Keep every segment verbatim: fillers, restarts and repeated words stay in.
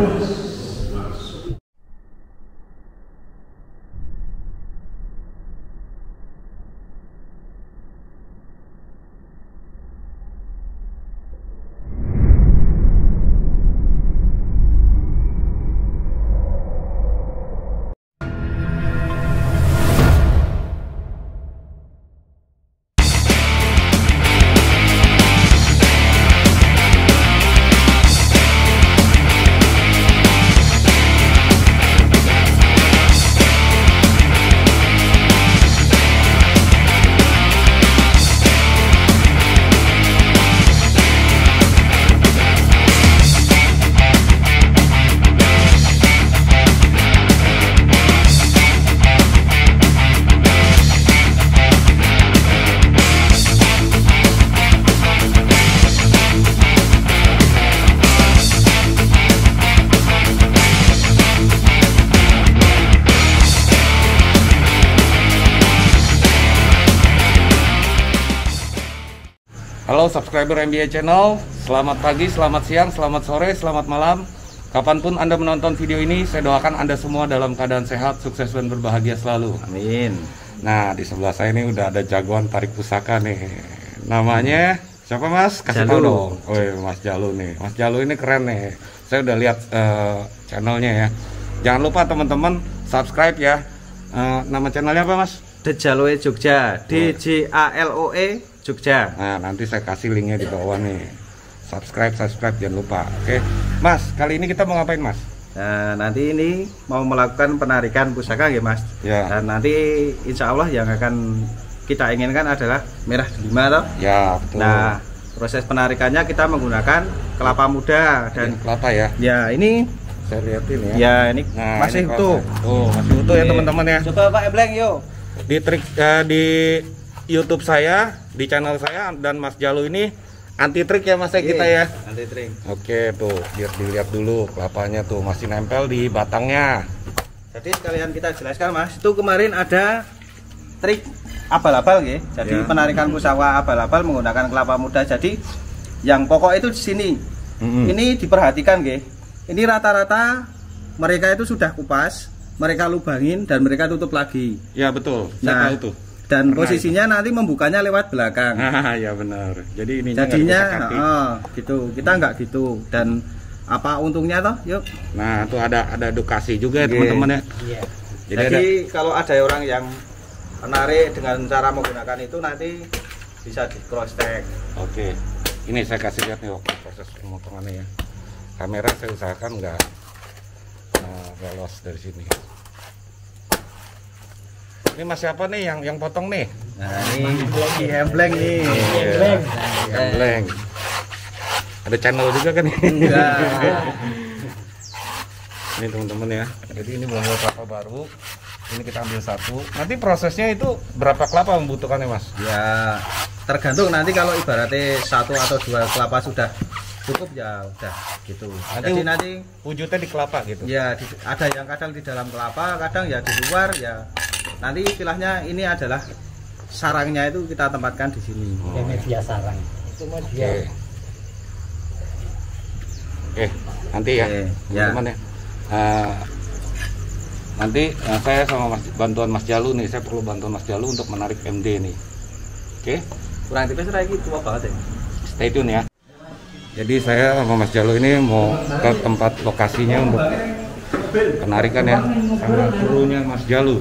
Halo subscriber M B A Channel, selamat pagi, selamat siang, selamat sore, selamat malam. Kapanpun Anda menonton video ini, saya doakan Anda semua dalam keadaan sehat, sukses dan berbahagia selalu. Amin. Nah, di sebelah saya ini udah ada jagoan tarik pusaka nih. Namanya siapa Mas? Kasih tahu dong. Oh, Mas Jalu nih. Mas Jalu ini keren nih. Saya udah lihat uh, channelnya ya. Jangan lupa teman-teman subscribe ya. Uh, nama channelnya apa Mas? The Jaloe Jogja. D J A L O E Jogja. Nah, nanti saya kasih linknya di bawah nih. Subscribe, subscribe jangan lupa. Oke, Mas. Kali ini kita mau ngapain, Mas? Nah, nanti ini mau melakukan penarikan pusaka ya, Mas. Ya. Dan nanti insya Allah yang akan kita inginkan adalah merah delima, toh? Ya, betul. Nah, proses penarikannya kita menggunakan kelapa muda dan ini kelapa ya. Ya, ini saya lihatin ya. Ya, ini nah, masih ini utuh. Oh, masih utuh ya, teman-teman ya. Coba Pak Ebleng, yuk. Di trik uh, di YouTube saya, di channel saya dan Mas Jalu ini anti trik ya Mas ya, kita ya. Anti trik. Oke, tuh, biar dilihat dulu kelapanya tuh masih nempel di batangnya. Jadi sekalian kita jelaskan Mas, itu kemarin ada trik abal-abal ya. Jadi ya, penarikan pusaka abal-abal menggunakan kelapa muda. Jadi yang pokok itu di sini. Mm-hmm. Ini diperhatikan ya. Ini rata-rata mereka itu sudah kupas, mereka lubangin dan mereka tutup lagi. Ya betul. Saya nah, tahu tuh. Dan Pernah posisinya itu. nanti membukanya lewat belakang. Ah, ya benar. Jadi ini jadinya oh, gitu. Kita nggak gitu. Dan apa untungnya toh? Yuk. Nah, itu ada ada edukasi juga ya teman-teman ya. Yeah. Jadi, Jadi ada, kalau ada orang yang menarik dengan cara menggunakan itu nanti bisa di cross check. Oke. Ini saya kasih lihat nih waktu proses pemotongannya ya. Kamera saya usahakan nggak uh, lolos dari sini. Ini Mas siapa nih yang yang potong nih? Nah, ini si Embleng nih. Embleng. Embleng. Ada channel juga kan? Enggak. Ini teman-teman ya. Jadi ini buah kelapa baru. Ini kita ambil satu. Nanti prosesnya itu berapa kelapa membutuhkannya Mas? Ya, tergantung nanti kalau ibaratnya satu atau dua kelapa sudah cukup ya udah gitu. Nanti Jadi nanti wujudnya di kelapa gitu. Ya, di, ada yang kadang di dalam kelapa, kadang ya di luar ya. Nanti istilahnya ini adalah sarangnya itu kita tempatkan di sini. Oh. Ya, media sarang. Itu media. Oke. Oke, nanti ya, teman-teman ya. Uh, nanti uh, saya sama Mas, bantuan Mas Jalu nih, saya perlu bantuan Mas Jalu untuk menarik M D nih. Oke? Kurang tipis lagi tua banget ya. Stay tune ya. Jadi saya sama Mas Jalu ini mau ke tempat lokasinya untuk penarikan ya, sama krunya Mas Jalu.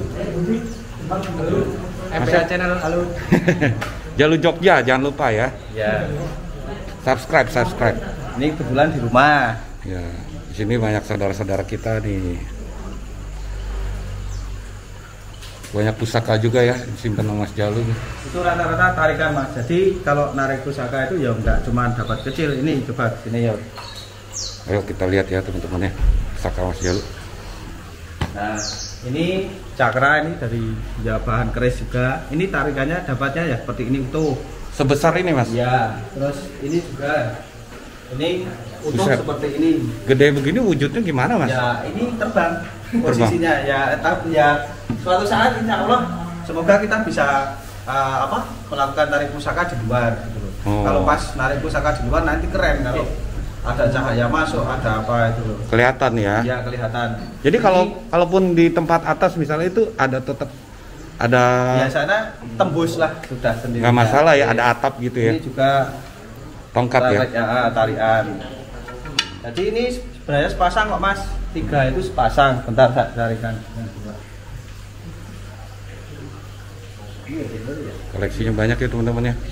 M B A Channel, halo. Jalu Jogja, jangan lupa ya. Ya. Subscribe, subscribe. Ini kebetulan di rumah. Ya, di sini banyak saudara-saudara kita nih. Banyak pusaka juga ya simpan Mas Jalu. Itu rata-rata tarikan Mas. Jadi kalau narik pusaka itu ya enggak cuma dapat kecil. Ini coba sini ya. Ayo kita lihat ya teman-teman ya, pusaka Mas Jalu. Nah, ini cakra ini dari ya bahan keris juga. Ini tarikannya dapatnya ya seperti ini utuh. Sebesar ini Mas? Ya. Terus ini juga. Ini utuh Buset. Seperti ini. Gede begini wujudnya gimana Mas? Ya, ini terbang. Posisinya terbang. Ya, tapi ya suatu saat insya Allah semoga kita bisa uh, apa melakukan tarik pusaka di luar gitu. Oh. Kalau pas narik pusaka di luar nanti keren kalau ada cahaya masuk, ada apa itu. Kelihatan ya. Ya kelihatan. Jadi Ini, kalau kalaupun di tempat atas misalnya itu ada tetap ada biasanya tembus lah sudah sendiri. nggak masalah ya, ada atap gitu ya. Ini juga Tongkat ya. ya ah, tarian. Jadi ini sebenarnya sepasang kok Mas. Tiga itu sepasang. Bentar saya tarikan. Koleksinya banyak ya teman-teman ya.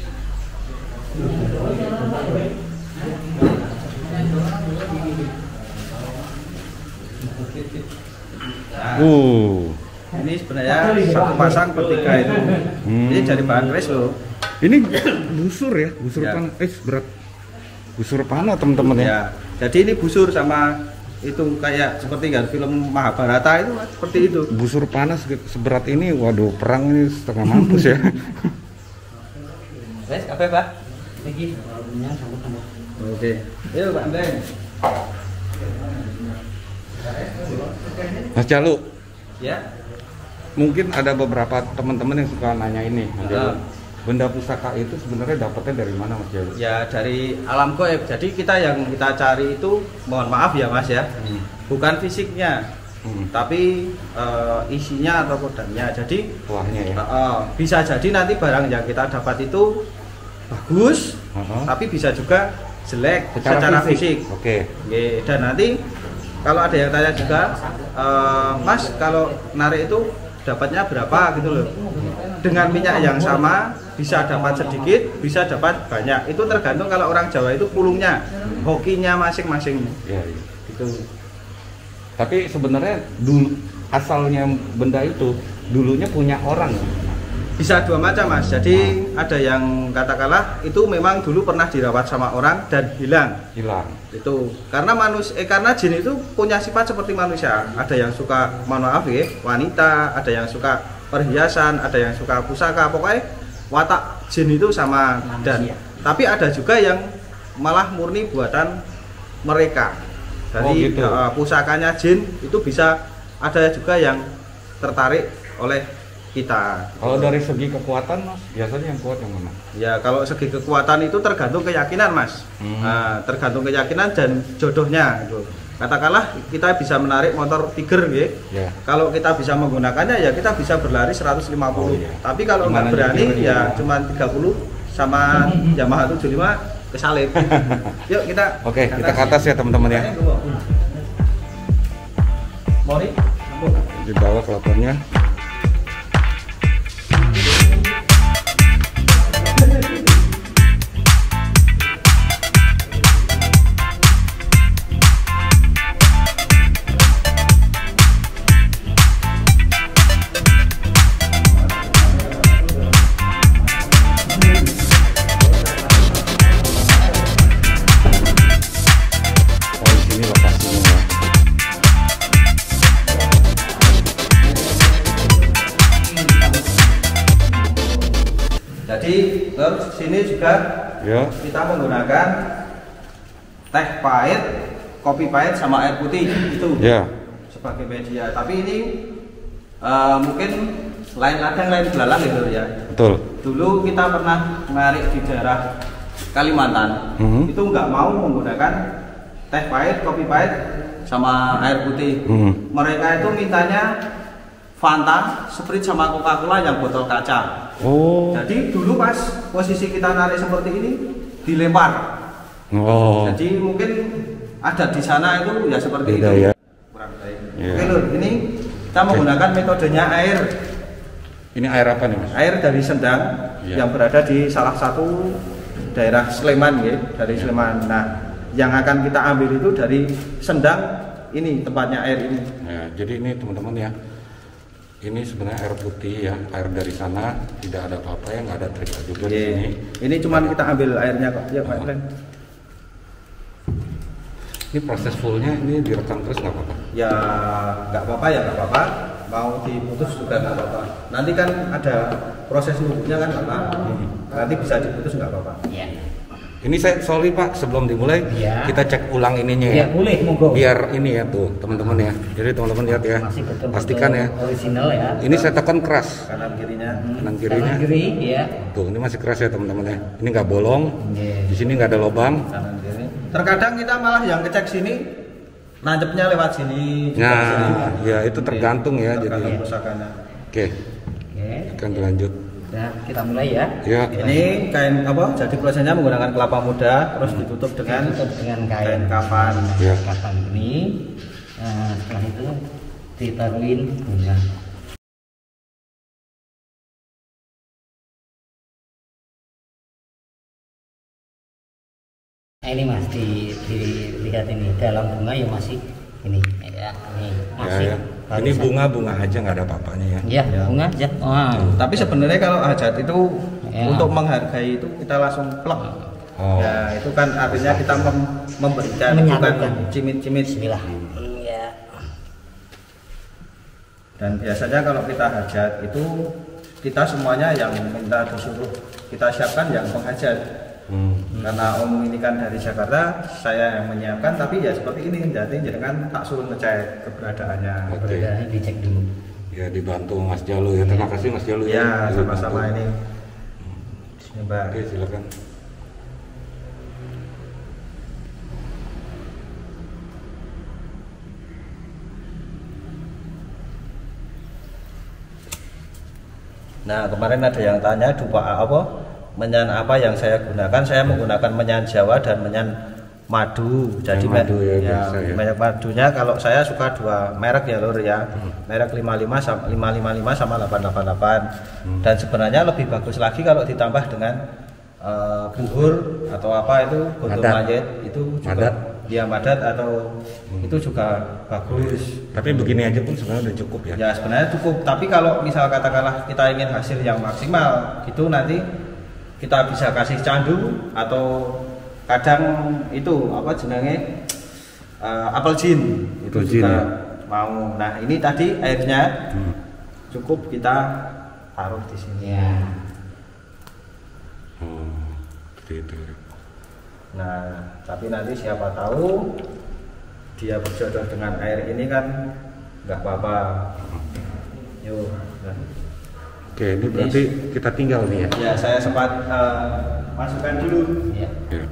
Uh. Ini sebenarnya satu pasang per tiga itu. Hmm. Ini dari bahan keris loh. Ini busur ya, busur Ya. panah. Eh berat. Busur panah teman-teman ya. Ya. Jadi ini busur sama itu kayak seperti kan film Mahabharata itu seperti itu. Busur panah se- seberat ini, waduh perang ini setengah mampus ya. Wes, kafe Pak. Lagi punya sambut-sambut. Oke. Yuk Pak Andeng. Mas Jalu, Ya. mungkin ada beberapa teman-teman yang suka nanya ini, Mas Jalu. Ah. Benda pusaka itu sebenarnya dapatnya dari mana, Mas Jalu? Ya dari alam goib. Jadi kita yang kita cari itu, mohon maaf ya Mas ya, Hmm. bukan fisiknya, Hmm. tapi eh, isinya atau kodamnya. Jadi Kuahnya ya. eh, eh, bisa jadi nanti barang yang kita dapat itu bagus, Uh-huh. tapi bisa juga jelek Secara secara, fisik. fisik. Oke. Oke, dan nanti kalau ada yang tanya juga, eh, Mas kalau narik itu dapatnya berapa gitu loh. Dengan minyak yang sama bisa dapat sedikit, bisa dapat banyak. Itu tergantung kalau orang Jawa itu pulungnya, hokinya masing-masing. Ya, ya. Itu. Tapi sebenarnya dulu asalnya benda itu dulunya punya orang. Bisa dua macam Mas. Jadi ada yang katakanlah itu memang dulu pernah dirawat sama orang dan hilang. Hilang. Itu karena manusia eh, karena jin itu punya sifat seperti manusia. Ada yang suka, mohon maaf ya, wanita, ada yang suka perhiasan, ada yang suka pusaka. Pokoknya watak jin itu sama. Dan tapi ada juga yang malah murni buatan mereka. Dari Oh, gitu. eh, pusakanya jin itu bisa ada juga yang tertarik oleh kita. Kalau dari segi kekuatan, Mas, biasanya yang kuat yang mana? Ya kalau segi kekuatan itu tergantung keyakinan Mas. Hmm. Nah, tergantung keyakinan dan jodohnya gitu. Katakanlah kita bisa menarik motor Tiger gitu. Ya. Kalau kita bisa menggunakannya ya kita bisa berlari seratus lima puluh. Oh, iya. Tapi kalau Gimana nggak berani jadi ya ya? cuma tiga puluh sama Yamaha tujuh puluh lima kesalip. Yuk kita Oke, kita ke atas ya teman-teman ya. Mori. Di bawah kelapannya. Oh, di sini lokasinya ya. Jadi terus sini juga Ya. kita menggunakan teh pahit, kopi pahit sama air putih itu Ya. sebagai media. Tapi ini eh, mungkin lain ladang lain belalang gitu ya. Betul. Dulu kita pernah narik di daerah Kalimantan, Mhm. itu nggak mau menggunakan teh pahit, kopi pahit sama air putih. Mhm. Mereka itu mintanya Fanta, Sprite sama Coca-Cola yang botol kaca. Oh. Jadi dulu pas posisi kita narik seperti ini dilempar. Oh. Jadi mungkin ada di sana itu ya seperti Beda itu. ya. Kurang baik. Iya. Oke Lur, ini kita menggunakan metodenya air. Ini air apa nih, Mas? Air dari Sendang Iya. yang berada di salah satu daerah Sleman ya, dari Iya. Sleman. Nah, yang akan kita ambil itu dari Sendang ini tempatnya air ini. Ya, jadi ini teman-teman ya. Ini sebenarnya air putih ya, air dari sana, tidak ada apa-apa ya, nggak ada trik juga di Iya. sini. Ini cuman kita ambil airnya kok. Ya, Pak Oh. Ren. Ini proses fullnya ini direkam terus nggak apa-apa. Ya nggak apa-apa ya nggak apa-apa. Mau diputus juga nggak apa-apa. Nanti kan ada proses nunggunya kan lama. Nanti bisa diputus nggak apa-apa. Iya. Ini saya sorry Pak, sebelum dimulai Iya. kita cek ulang ininya Ya, ya. boleh, monggo. Biar ini ya tuh teman-teman ya. Jadi teman-teman lihat ya. Masih betul-betul Pastikan ya. original ya. Ini saya tekan keras. Kanan kirinya. Kanan kirinya. Kanan kiri ya. Tuh, ini masih keras ya teman-teman ya. Ini nggak bolong. Iya. Di sini nggak ada lubang. Kanan kiri. Terkadang kita malah yang ngecek sini nancepnya lewat sini. juga Nah, sini. ya itu tergantung ya, Tergantung jadi. pusakanya. Oke, Oke. akan lanjut. Nah, kita mulai ya. Ya. Ini kain apa? Jadi prosesnya menggunakan kelapa muda, terus ditutup dengan Ditutup dengan kain kain kafan. Ya. kafan ini. Nah, setelah itu ditaruhin bunga. Nah, ini mas di, dilihat ini dalam bunga ya masih ini ya ini Ya, masih ya. baru Ini satu. bunga-bunga aja nggak ada apa-apanya ya. Ya, Ya. bunga aja. Wah. Tapi sebenarnya kalau hajat itu Ya. untuk menghargai itu kita langsung plek. Oh. Ya, itu kan artinya kita mem- memberikan Menyatukan. bukan cimit-cimit. Bismillah. Iya. Dan biasanya kalau kita hajat itu kita semuanya yang minta disuruh kita siapkan yang penghajat. Hmm. Karena Om ini kan dari Jakarta, saya yang menyiapkan, tapi ya seperti ini, jadi jangan tak suruh ngecek keberadaannya. Oke. Udah dicek dulu. Ya dibantu Mas Jalu ya. Terima kasih Mas Jalu Ya, ya. sama-sama Dibantu. ini. Ini, Mbak. Oke, silakan. Nah, kemarin ada yang tanya dupa apa? Menyan apa yang saya gunakan? Saya menggunakan menyan Jawa dan menyan madu. Jadi Yang madu ya, ya, biasa ya. banyak madunya kalau saya suka dua merek ya Lur ya. Hmm. Merek lima puluh lima sama lima ratus lima puluh lima sama delapan ratus delapan puluh delapan. Hmm. Dan sebenarnya lebih bagus lagi kalau ditambah dengan eh, buhur atau apa itu botol Madat. mayit itu juga Madat. dia madat atau Hmm. itu juga bagus. Tapi begini aja pun sebenarnya udah cukup ya. Ya sebenarnya cukup, tapi kalau misal katakanlah kita ingin hasil yang maksimal, itu nanti kita bisa kasih candu atau kadang itu apa jenenge uh, apel gin itu Apel gin, juga ya. mau. Nah ini tadi airnya Hmm. cukup kita taruh di sini. Ya. Oh, seperti itu. Nah tapi nanti siapa tahu dia berjodoh dengan air ini kan nggak apa-apa. Yuk. Nah. Oke, ini berarti kita tinggal nih ya. Ya, saya sempat uh, masukkan dulu. Ya. Ya.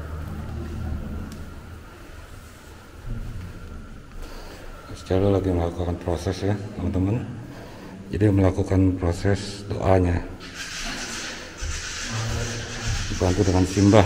Mas Jalu lagi melakukan proses ya, teman-teman. Jadi melakukan proses doanya. Dibantu dengan simbah.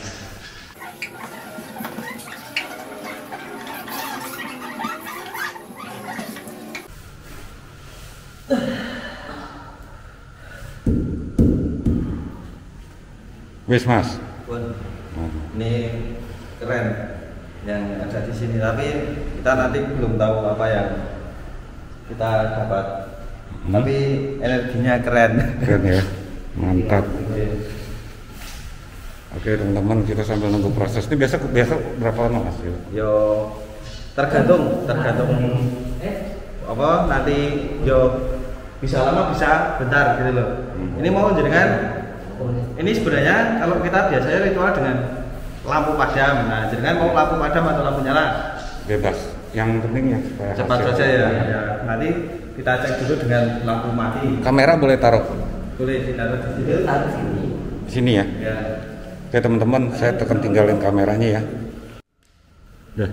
Wis Mas. Pun Oh. ini keren yang ada di sini, tapi kita nanti belum tahu apa yang kita dapat. Hmm. Tapi energinya keren. Keren ya, mantap. Oke. Oke teman-teman, kita sambil nunggu proses ini biasa biasa berapa lama Mas? Yo tergantung, tergantung apa nanti yo bisa lama bisa bentar gitu loh. Hmm. Ini mau jenengan. Ini sebenarnya kalau kita biasanya ritual dengan lampu padam. Nah, jenengan mau lampu padam atau lampu nyala? Bebas. Yang penting ya supaya Cepat hasil. saja ya. Ya. Nanti kita cek dulu dengan lampu mati. Kamera boleh taruh Boleh ditaruh di situ. Taruh sini. di sini ya. Ya. Oke teman-teman, saya tekan tinggalin kameranya ya. Udah.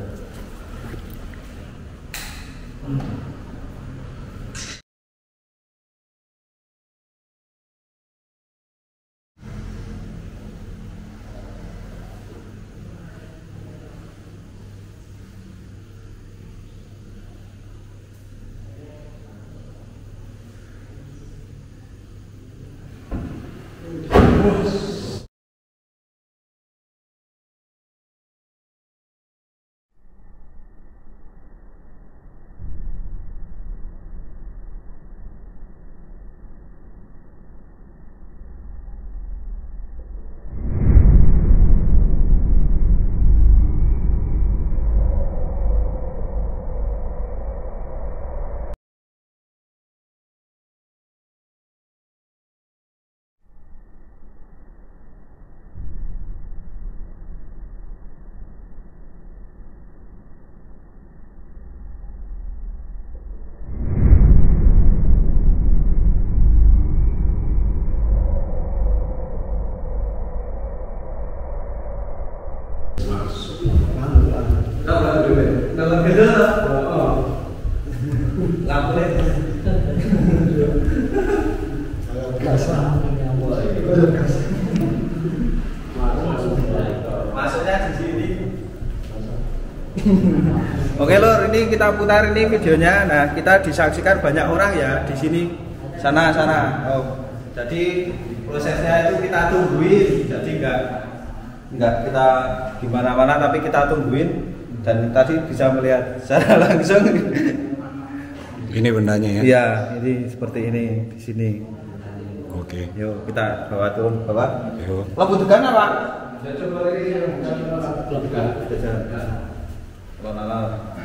Kalau gede oh. Lampu masuknya di sini. Oke lor, ini kita putar ini videonya. Nah, kita disaksikan banyak orang ya di sini, sana sana. Oh, jadi prosesnya itu kita tungguin. Jadi enggak enggak kita gimana-mana, tapi kita tungguin dan tadi bisa melihat secara langsung. Ini bendanya ya? Iya, ini seperti ini di sini. Oke. Yuk kita bawa turun, bawa. Yuk. Lebutukan apa? Coba ini lebutukan. Lala.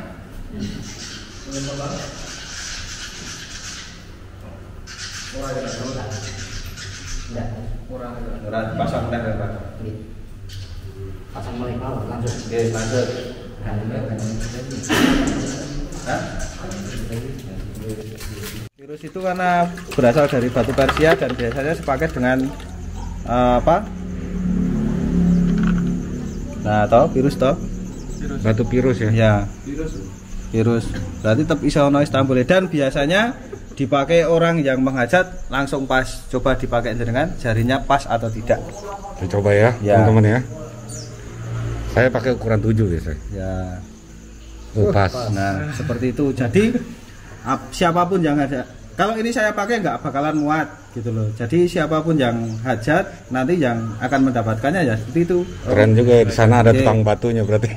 Murah, murah. Pasang teh Pak. Pasang mulai mau langsung. Oke, lanjut. Hah? Virus itu karena berasal dari batu Persia dan biasanya sepaket dengan uh, apa? Nah, toh virus toh? Batu virus ya? Ya. Virus. Virus. Berarti tetap iso ono Istanbul dan biasanya dipakai orang yang menghajat langsung pas. Coba dipakai dengan jarinya pas atau tidak. Kita coba ya, Ya. teman-teman ya. Saya pakai ukuran tujuh biasanya. Ya. Oh, pas. Nah, seperti itu. Jadi ap- siapapun yang ada, kalau ini saya pakai nggak bakalan muat gitu loh. Jadi siapapun yang hajat nanti yang akan mendapatkannya ya seperti itu. Keren juga ya, di sana ada Oke. tukang batunya berarti.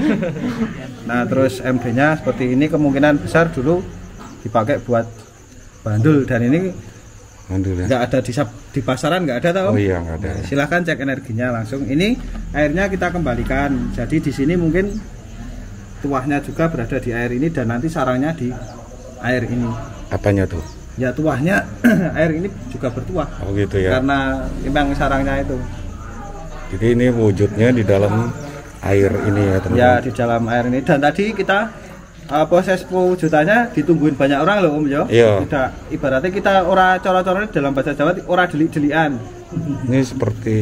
Nah, terus M D-nya seperti ini, kemungkinan besar dulu dipakai buat bandul dan ini Mandul ya. nggak ada di, sap- di pasaran, nggak ada tahu. Oh iya, nggak ada. Silahkan cek energinya langsung. Ini airnya kita kembalikan. Jadi di sini mungkin tuahnya juga berada di air ini dan nanti sarangnya di air ini. Apanya tuh? Ya tuahnya air ini juga bertuah. Oh gitu ya. Karena memang sarangnya itu. Jadi ini wujudnya di dalam air ini ya teman-teman. Ya di dalam air ini. Dan tadi kita uh, proses pewujudannya ditungguin banyak orang loh Om yo. Iya. Tidak, ibaratnya kita ora coro-coro dalam bahasa Jawa ora delik-delikan. Ini seperti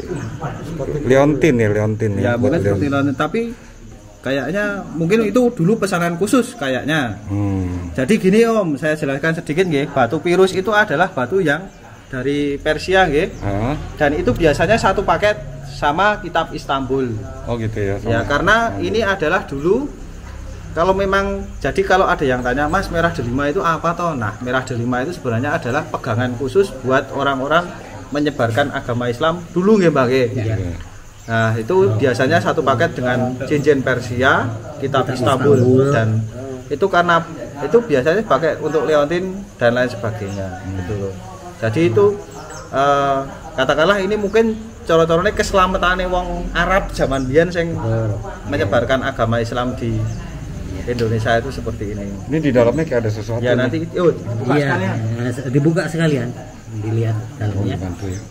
liontin ya, liontin Ya buat mungkin seperti liontin. itu, tapi kayaknya mungkin itu dulu pesanan khusus kayaknya. Hmm. Jadi gini Om, saya jelaskan sedikit nggih. Batu virus itu adalah batu yang dari Persia nggih. Ah. Dan itu biasanya satu paket sama kitab Istanbul. Oh gitu ya. Ya sama. karena ini adalah dulu kalau memang jadi kalau ada yang tanya Mas merah delima itu apa toh? Nah merah delima itu sebenarnya adalah pegangan khusus buat orang-orang menyebarkan agama Islam dulu nggih Mbak nggih. Iya. Nah itu biasanya satu paket dengan cincin Persia, kitab Istanbul dan itu karena itu biasanya pakai untuk leontin dan lain sebagainya gitu loh. Jadi itu eh, katakanlah ini mungkin coro-corone keselamatannya wong Arab zaman biyen sing menyebarkan agama Islam di Indonesia itu seperti ini. Ini di dalamnya kayak ada sesuatu. Ya nih. nanti yuk dibuka Iya, sekalian. dibuka sekalian, dilihat Oh, dalamnya. dibantu ya.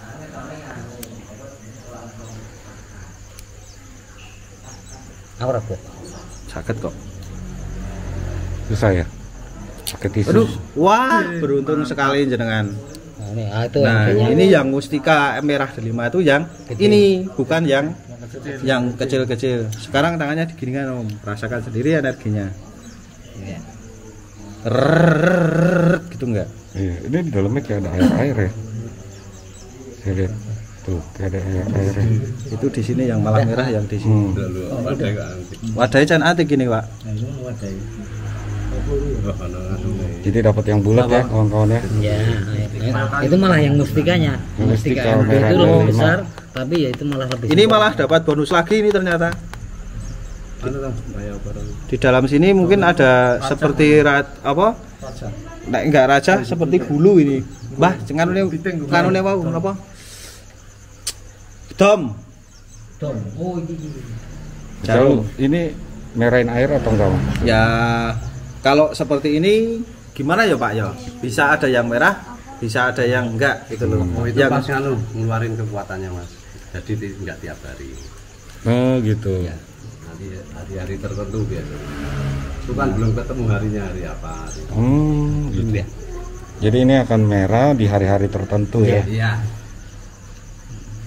Apa bu? Sakit kok. Susah ya. Pakai tisu. Aduh, wah beruntung sekali jenengan. Nah, ini, ah, itu Nah, yang ini yang mustika merah delima itu yang Kecil. ini bukan yang yang kecil-kecil. Sekarang tangannya diginikan Om, rasakan sendiri energinya. Iya. Rrrr, gitu enggak? Iya, ini di dalamnya kayak ada air-air ya. Saya lihat tuh, kayak ada air-air. Ya. Itu di sini yang malah merah yang di sini. Hmm. Wadahnya can antik gini, Pak. Jadi dapat yang bulat ya kawan-kawan ya. Ya, itu malah yang mustikanya. Yang Mustika mustika M D merah itu lebih delima. besar, tapi ya itu malah lebih. Ini besar. malah dapat bonus lagi ini ternyata. Di dalam sini mungkin ada seperti rat, apa? Nek enggak raja seperti bulu ini. Mbah, cenganune kanune wau apa? Dom. Dom. Oh iya. Jauh. Ini merahin air atau enggak? Bang? Ya kalau seperti ini gimana ya Pak ya? Bisa ada yang merah, bisa ada yang enggak gitu loh. Oh itu yang pas anu ngeluarin kekuatannya Mas. Jadi ti- nggak tiap hari. Oh gitu. Ya. Nanti hari-hari tertentu biasa. Itu kan belum ketemu harinya hari apa. Hari. Hmm, gitu. Ya. Jadi ini akan merah di hari-hari tertentu ya. Iya.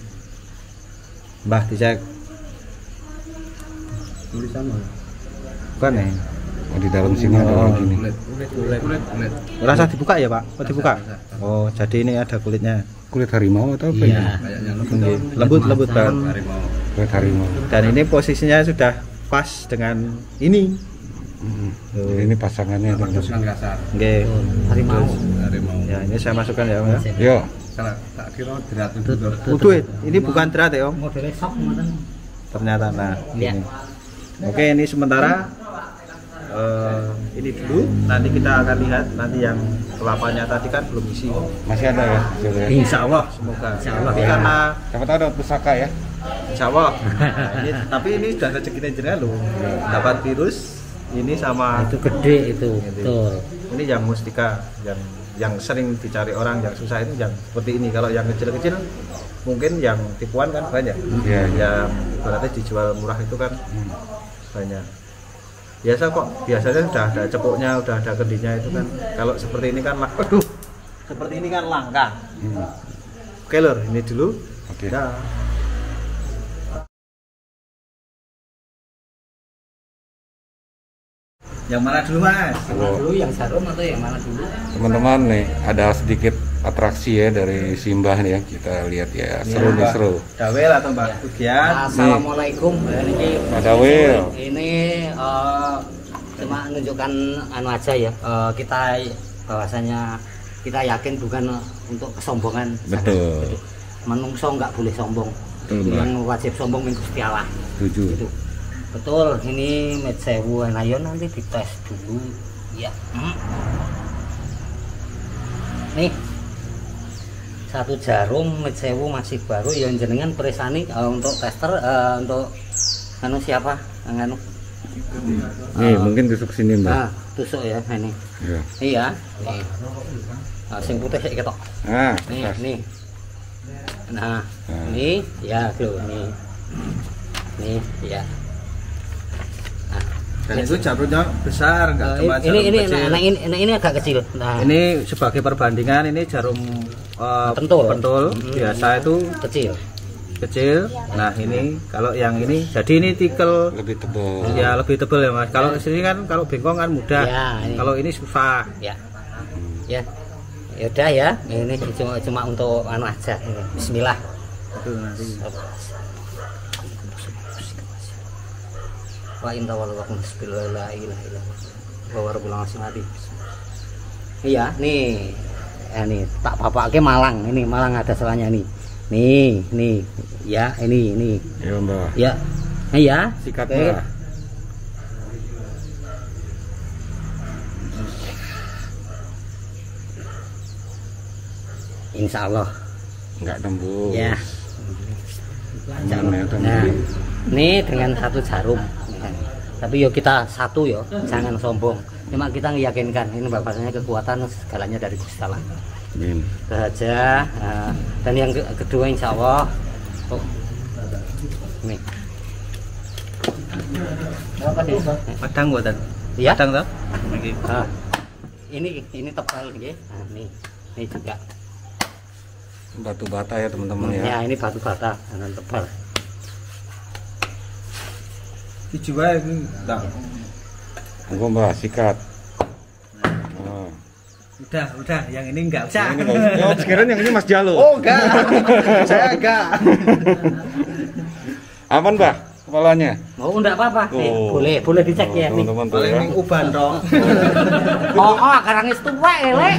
Mbah dicek. Tulisan mana? Bukan ya? Oh, di dalam sini ada Oh. lagi nih. Kulit, kulit, kulit, kulit, kulit. Rasa dibuka ya Pak? Oh dibuka? Oh jadi ini ada kulitnya. Kulit harimau atau apa Iya. ini? Kayaknya Oke. Lembut lembut banget. harimau. Kulit harimau. Dan ini posisinya sudah pas dengan ini. Mm-mm. Jadi ini pasangannya Kan teman-teman. kasar. Oke. Harimau. Harimau. Ya ini saya masukkan ya Om ya. Yuk. Salah, tak kira berat itu. Uduh, ini bukan terat ya Om. Modelnya sok ngoten. Ternyata nah Iya. ini. Oke ini sementara eh, ini dulu. Nanti kita akan lihat nanti yang kelapanya tadi kan belum isi. Masih ada ya? hasilnya? Insya Allah semoga. Insya Allah, Tapi ya. karena Siapa tahu dapat pusaka ya? Insya Allah. Nah, ini, tapi ini sudah rezekinya jenengan loh. Dapat virus ini sama Itu gede itu. Betul. ini yang mustika yang yang sering dicari orang yang susah itu yang seperti ini. Kalau yang kecil-kecil mungkin yang tipuan kan banyak. Iya, Yang berarti dijual murah itu kan banyak. Biasa kok, biasanya sudah ada cepuknya, udah ada kendinya itu kan. Kalau seperti ini kan, lang- aduh, seperti ini kan langka. Hmm. Oke lur, ini dulu. Oke. Dah. Yang mana dulu mas? Yang mana dulu, yang jarum atau yang mana dulu? Teman-teman nih ada sedikit atraksi ya dari Simbah nih ya, kita lihat ya, seru nih Mbak seru. Dawel atau Mbak Tugian? Assalamualaikum. Ini Pak Dawil. Ini eh, cuma menunjukkan anu aja ya. Eh, kita bahwasanya kita yakin bukan untuk kesombongan. Betul. Gitu. Menungso nggak boleh sombong. Betul, Mbak. Yang wajib sombong ming Gusti Allah. Setuju. Gitu. Betul, ini med sewu ayo nanti dites dulu. Ya. Hmm. Nih. Satu jarum med sewu masih baru yang jenengan perisani uh, untuk tester uh, untuk anu siapa? Anu. Nih Uh, mungkin tusuk sini Mbak. Nah, tusuk ya ini. Ya. Iya, nih. Nah, sing putih sik ketok. Ah, Nih, pas. nih. Nah, Nah. ini ya, Glo, nih. Nih, ya. Dan itu jarumnya besar, nggak Uh, cuma ini jarum ini kecil. nah, ini ini ini agak kecil. Nah, Ini sebagai perbandingan ini jarum uh, Pentul. pentul Hmm. biasa itu kecil. kecil. Nah ini kalau yang ini, jadi ini tikel Lebih tebal. ya lebih tebal ya mas. Kalau sini kan kalau bengkong kan mudah. Ya, ini. Kalau ini susah. Ya. Ya. Ya udah ya. Ini cuma cuma untuk anu aja ini. Bismillah. Itu nanti. Wa inta wallakum bismillah la ilaha illallah wa rabbul alamin. Iya, nih. Ya nih, tak bapake Malang. Ini Malang ada selanya nih. Nih, nih. Ya, ini ini. Ya Mbak. Ya. Iya. Sikat Oke. Mbak. Insya Allah. Nggak tembus. Ya. Aman ya Nah, teman-teman. ini dengan satu jarum. Tapi yo kita satu yo, jangan sombong. Cuma kita meyakinkan ini bahwasanya kekuatan segalanya dari Gusti Allah. Amin. Saja. Nah, dan yang ke- kedua insya Allah. Oh. Nih. Apa nih? Padang buatan. Iya. Padang toh? Oke. Nah, ini ini tebal nggih. Nah, nih. Ini juga. Batu bata ya teman-teman ya. Ya, ini batu bata dengan tebal. Dijual ini enggak. Monggo Mbak, sikat. Oh. Udah, udah. Yang ini enggak Yang usah. ini nggak usah. Oh, sekiranya yang ini Mas Jalo. Oh enggak. Saya enggak. Aman Mbak kepalanya? Mau enggak apa-apa? Nih, Oh. boleh, boleh dicek Oh, ya nih. teman-teman tuh Paling ya. ning uban dong. Oh, oh, karang wis tuwek elek.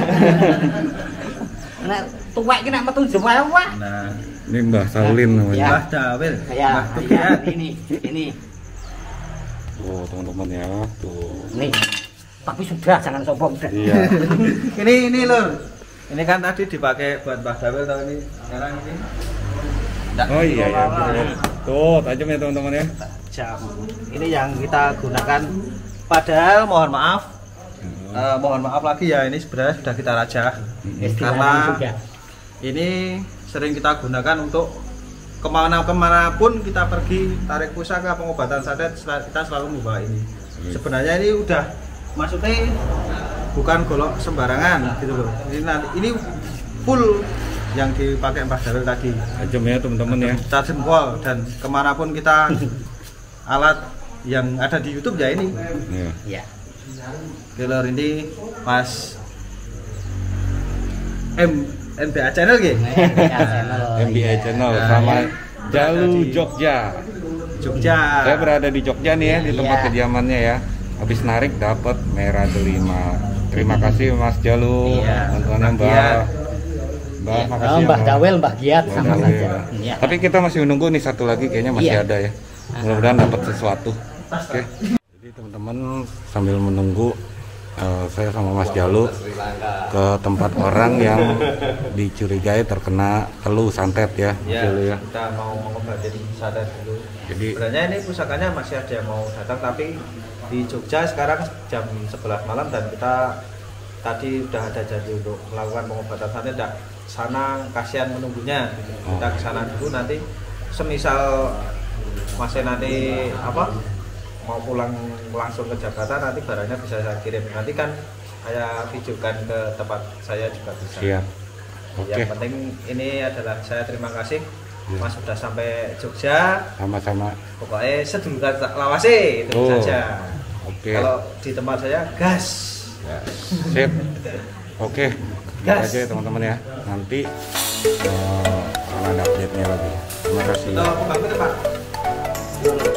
Nek tuwek ki nek metu jewel wae. Nah, Ini Mbah Saulin namanya. Ya. Mbah Dawil. Ya, Mbah ya, Tugian. ini, ini, Oh, teman-teman ya. Tuh. nih. Tapi sudah, jangan sombong udah. Iya. Ini ini lur. Ini kan tadi dipakai buat Mbah Dawil tahun ini. Sekarang ini enggak. Oh iya ya. Tuh, tajam ya teman-teman ya. Jam. Ini yang kita gunakan. Padahal mohon maaf, eh, mohon maaf lagi ya ini sebenarnya sudah kita rajah karena juga. ini sering kita gunakan untuk kemana-kemana pun kita pergi tarik pusaka pengobatan sadet sel- kita selalu membawa ini. Sebenarnya ini udah maksudnya bukan golok sembarangan gitu loh. Ini nanti ini full yang dipakai Mbah Dawil tadi. Tajam ya teman-teman ya. Kita jempol dan kemanapun kita alat yang ada di YouTube ya ini. Iya. Iya. Kalau ini Mas M M B A channel gitu. M B A channel Nah, sama ya. Jalu Berada di- Jogja. Jogja. Saya berada di Jogja nih ya, di tempat Iya. kediamannya ya. Habis narik dapat merah delima. Terima kasih Mas Jalu, Iya. bantuannya Mbak Mbak. Giat. Mbak, Oh, makasih ya, Mbah Mbak. Dawel, Mbah Giat Mbak sama Dawel, saja. ya. Iya. Tapi kita masih menunggu nih satu lagi kayaknya masih Iya. ada ya. Mudah-mudahan dapat sesuatu. Oke. Jadi teman-teman sambil menunggu eh, saya sama Mas Jalu ke tempat orang yang dicurigai terkena teluh santet ya, Mas Ya, Jalu ya. kita mau mengobatin sadar dulu. Jadi Sebenarnya ini pusakanya masih ada yang mau datang, tapi di Jogja sekarang jam sebelas malam dan kita tadi udah ada janji untuk melakukan pengobatan santet. Tidak sana kasihan menunggunya. Gitu. Kita ke sana dulu, nanti semisal masih nanti apa mau pulang langsung ke Jakarta, nanti barangnya bisa saya kirim. Nanti kan saya videokan ke tempat saya juga bisa. siap. Oke, Yang penting ini adalah saya terima kasih Mas sudah sampai Jogja. sama-sama. Pokoknya sedulur lawase itu Oh, saja. Oke. Kalau di tempat saya gas. Sip. Oke. Gitu Gas. aja ya teman-teman ya. Nanti eh, akan ada update-nya lagi. Terima kasih. Itu pembantu Pak.